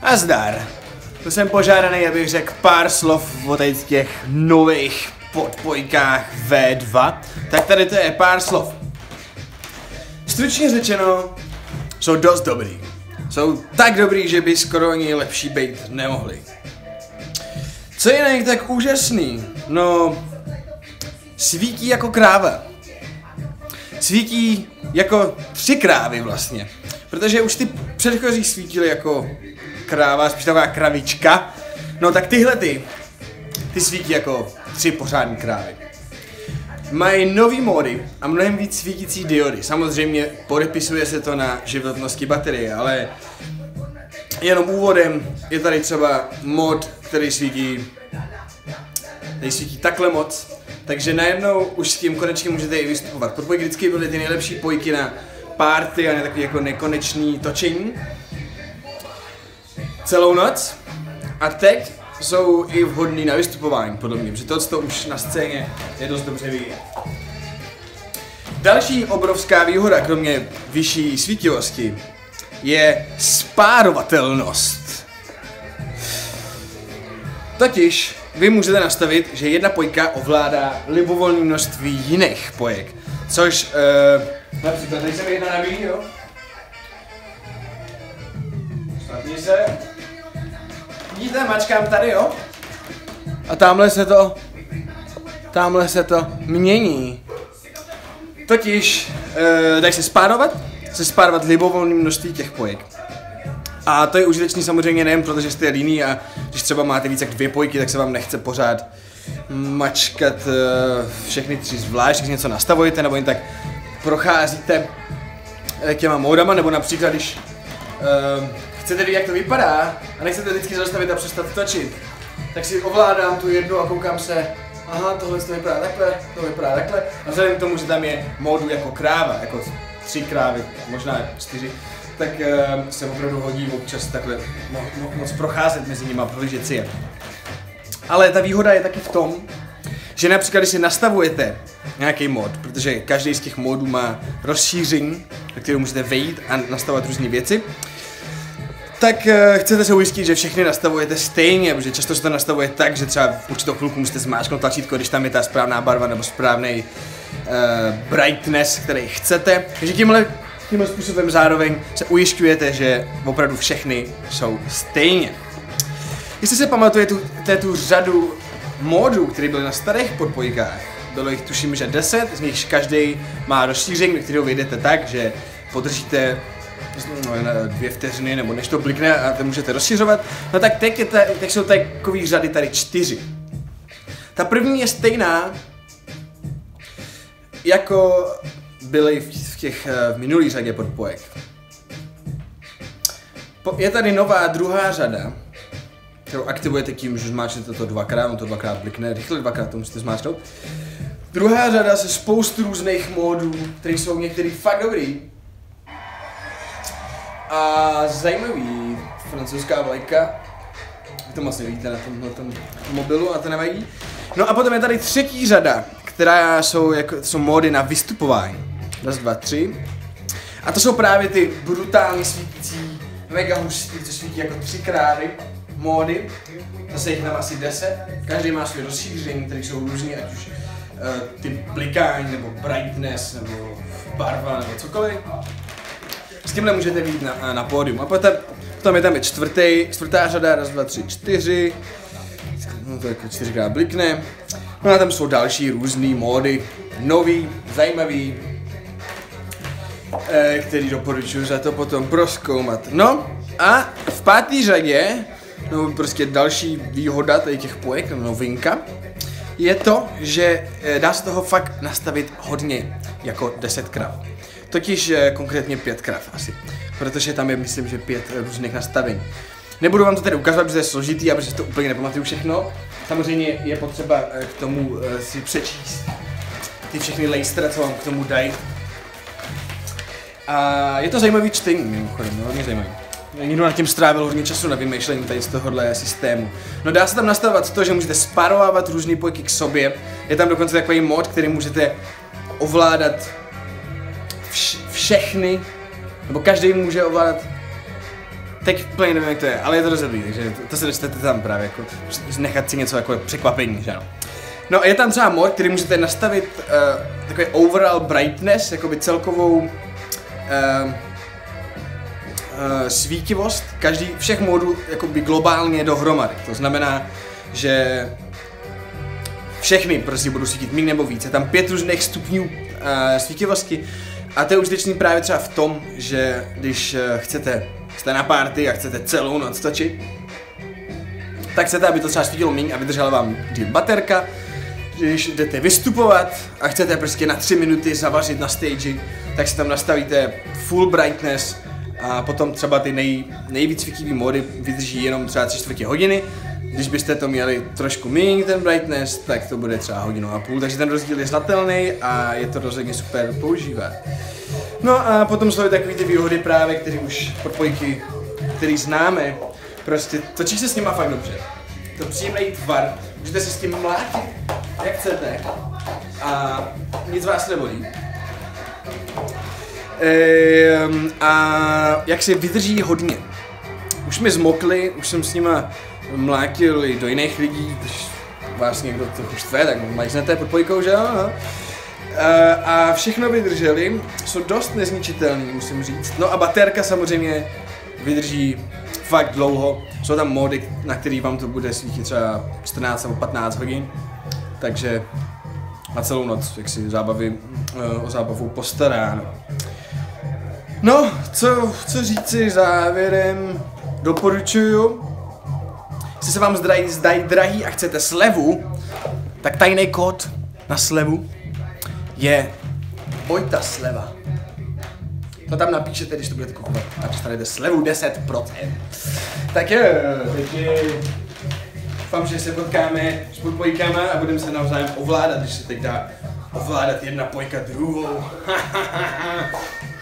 A zdar. To jsem požádaný, abych řekl pár slov o těch nových podpojkách V2. Tak tady to je pár slov. Stručně řečeno, jsou dost dobrý. Jsou tak dobrý, že by skoro ani lepší být nemohli. Co je na nich tak úžasný? No, svítí jako kráva. Svítí jako 3 krávy vlastně. Protože už ty předchozí svítily jako kráva, spíš taková kravička. No tak tyhle ty svítí jako 3 pořádní krávy. Mají nový módy a mnohem víc svítící diody. Samozřejmě podepisuje se to na životnosti baterie, ale jenom úvodem je tady třeba mod, který svítí takhle moc. Takže najednou už s tím konečně můžete i vystupovat. Podpojky vždycky byly ty nejlepší pojky na party a na takový jako nekonečný točení. Celou noc. A teď jsou i vhodný na vystupování, podle mě, protože to už na scéně je dost dobře vidět. Další obrovská výhoda, kromě vyšší svítivosti, je spárovatelnost. Totiž vy můžete nastavit, že jedna pojka ovládá libovolné množství jiných pojek, což například tady jsem jedna na video. Statni se. Vidíte, mačkám tady, jo? A tamhle se to mění. Totiž, dají se spárovat libovolné množství těch pojek. A to je užitečný samozřejmě nejen protože jste líní a když třeba máte více jak 2 pojky, tak se vám nechce pořád mačkat všechny 3 zvlášť, když něco nastavujete nebo jen tak procházíte těma módama, nebo například když chcete vidět, jak to vypadá a nechcete vždycky zastavit a přestat točit, tak si ovládám tu jednu a koukám se, aha, tohle to vypadá takhle, to vypadá takhle. A vzhledem k tomu, že tam je módu jako kráva, jako 3 krávy, možná 4, tak se opravdu hodí občas takhle moc procházet mezi nimi a prohlížet si je. Ale ta výhoda je taky v tom, že například když si nastavujete nějaký mod, protože každý z těch modů má rozšíření, do kterého můžete vejít a nastavovat různé věci, tak chcete se ujistit, že všechny nastavujete stejně, protože často se to nastavuje tak, že třeba v určitou chvilku musíte zmáčknout tlačítko, když tam je ta správná barva nebo správný brightness, který chcete. Takže tímhle způsobem zároveň se ujišťujete, že opravdu všechny jsou stejně. Jestli se pamatujete tu řadu modů, které byly na starých podpojkách, bylo jich tuším, že 10, z nich každý má rozšíření, do kterého vyjdete tak, že podržíte 2 vteřiny, nebo než to blikne a to můžete rozšiřovat. No tak teď jsou takových řady tady 4. Ta první je stejná, jako byly v minulý řadě podpojek. Je tady nová druhá řada, kterou aktivujete tím, že zmáčnete to 2krát, no to 2krát blikne, rychle 2krát to musíte zmáčknout. Druhá řada se spoustu různých módů, které jsou některý fakt dobrý. A zajímavý, francouzská vlajka, vy to moc nevidíte na tom mobilu a to nevadí. No a potom je tady třetí řada, která jsou módy na vystupování. 1, 2, 3. A to jsou právě ty brutálně svítící, mega hustý, co svítí jako 3 krávy módy. Zase jich tam asi 10. Každý má své rozšíření, které jsou různý, ať už ty blikání, nebo brightness, nebo barva, nebo cokoliv. S tímhle můžete být na pódium. A potom je tam čtvrtá řada, 1, 2, 3, 4. No to jako 4krát blikne. No a tam jsou další různý módy, nový, zajímavý, který doporučuji za to potom prozkoumat. No a v 5. řadě, no prostě další výhoda tady těch pojek, novinka, je to, že dá se toho fakt nastavit hodně, jako 10 krav. Totiž konkrétně 5 krav asi, protože tam je, myslím, že 5 různých nastavení. Nebudu vám to tady ukazovat, protože to je složitý a protože to úplně nepamatuju všechno. Samozřejmě je potřeba k tomu si přečíst ty všechny lejstra, co vám k tomu dají. A je to zajímavý čtení, mimochodem, hodně zajímavý. Někdo nad tím strávil hodně času na vymýšlení tady z tohohle systému. No dá se tam nastavovat to, že můžete sparovávat různé pojky k sobě. Je tam dokonce takový mod, který můžete ovládat všechny, nebo každý může ovládat teď úplně nevím, jak to je, ale je to dost dobrý, takže to se dostanete tam právě jako nechat si něco jako překvapení, že ano. No a je tam třeba mod, který můžete nastavit takový overall brightness, jakoby celkovou svítivost všech modů jakoby globálně dohromady. To znamená, že všechny prostě budou svítit méně nebo víc. Je tam 5 různých stupňů svítivosti a to je užitečný právě třeba v tom, že když jste na party a chcete celou noc točit, tak chcete, aby to třeba svítilo méně a vydržela vám díl baterka. Když jdete vystupovat a chcete prostě na 3 minuty zavařit na stage, tak si tam nastavíte full brightness a potom třeba ty nejvíc svítivý mody vydrží jenom třeba 3/4 hodiny. Když byste to měli trošku méně ten brightness, tak to bude třeba 1,5 hodiny, takže ten rozdíl je znatelný a je to rozhodně super používat. No a potom jsou takové ty výhody právě, které už podpojky, které známe, prostě točí se s nima fakt dobře. To příjemný tvar, můžete se s tím mlátit, jak chcete a nic vás nebolí. A jak se vydrží hodně. Už mi zmokli, už jsem s nima mlátil i do jiných lidí, když vás někdo trochu štve, tak majznete podpojkou, že jo? A všechno vydrželi, jsou dost nezničitelný, musím říct. No a baterka samozřejmě vydrží fakt dlouho. Jsou tam módy, na který vám to bude svítit třeba 14 nebo 15 hodin. Takže na celou noc, jak si o zábavu postaráno. No, co říci závěrem, doporučuju. Jestli se vám zdají drahý a chcete slevu, tak tajný kód na slevu je Vojta sleva. To tam napíšete, když to budete kupovat a dostanete slevu 10%. Tak jo, takže doufám, že se potkáme s podpojkama a budeme se navzájem ovládat, když se teď dá ovládat jedna pojka druhou.